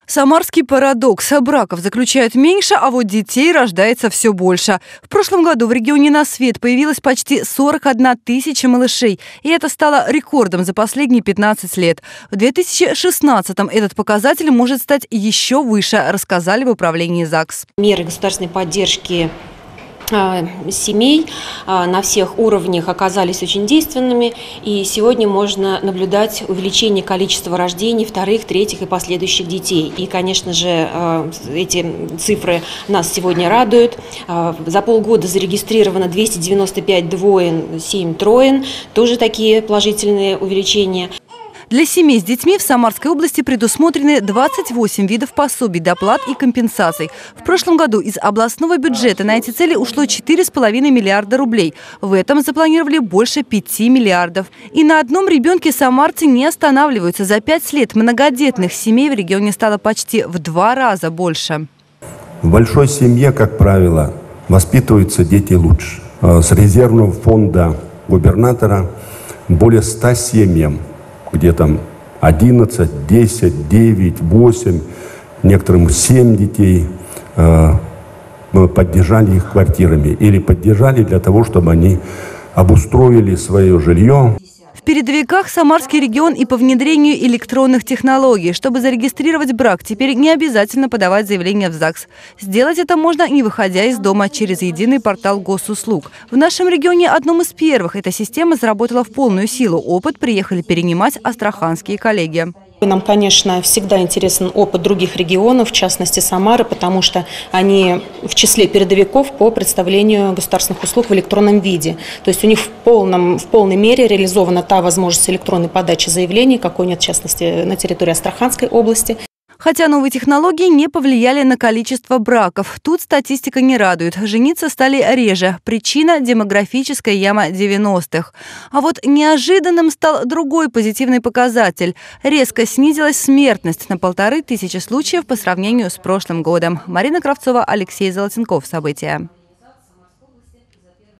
Самарский парадокс. Браков заключают меньше, а вот детей рождается все больше. В прошлом году в регионе на свет появилось почти 41 тысяча малышей. И это стало рекордом за последние 15 лет. В 2016-м этот показатель может стать еще выше, рассказали в управлении ЗАГС. Меры государственной поддержки семей на всех уровнях оказались очень действенными, и сегодня можно наблюдать увеличение количества рождений вторых, третьих и последующих детей. И, конечно же, эти цифры нас сегодня радуют. За полгода зарегистрировано 295 двоен, 7 троен, тоже такие положительные увеличения. Для семей с детьми в Самарской области предусмотрены 28 видов пособий, доплат и компенсаций. В прошлом году из областного бюджета на эти цели ушло 4,5 миллиарда рублей. В этом запланировали больше 5 миллиардов. И на одном ребенке самарцы не останавливаются. За 5 лет многодетных семей в регионе стало почти в 2 раза больше. В большой семье, как правило, воспитываются дети лучше. С резервного фонда губернатора более 100 семьям, где там 11, 10, 9, 8, некоторым 7 детей, мы поддержали их квартирами или поддержали для того, чтобы они обустроили свое жилье. В передовиках Самарский регион и по внедрению электронных технологий. Чтобы зарегистрировать брак, теперь не обязательно подавать заявление в ЗАГС. Сделать это можно, не выходя из дома, через единый портал госуслуг. В нашем регионе одном из первых эта система заработала в полную силу. Опыт приехали перенимать астраханские коллеги. Нам, конечно, всегда интересен опыт других регионов, в частности Самары, потому что они в числе передовиков по представлению государственных услуг в электронном виде. То есть у них в полной мере реализована та возможность электронной подачи заявлений, какой нет, в частности, на территории Астраханской области. Хотя новые технологии не повлияли на количество браков. Тут статистика не радует. Жениться стали реже. Причина – демографическая яма 90-х. А вот неожиданным стал другой позитивный показатель. Резко снизилась смертность на 1500 случаев по сравнению с прошлым годом. Марина Кравцова, Алексей Золотенков. События.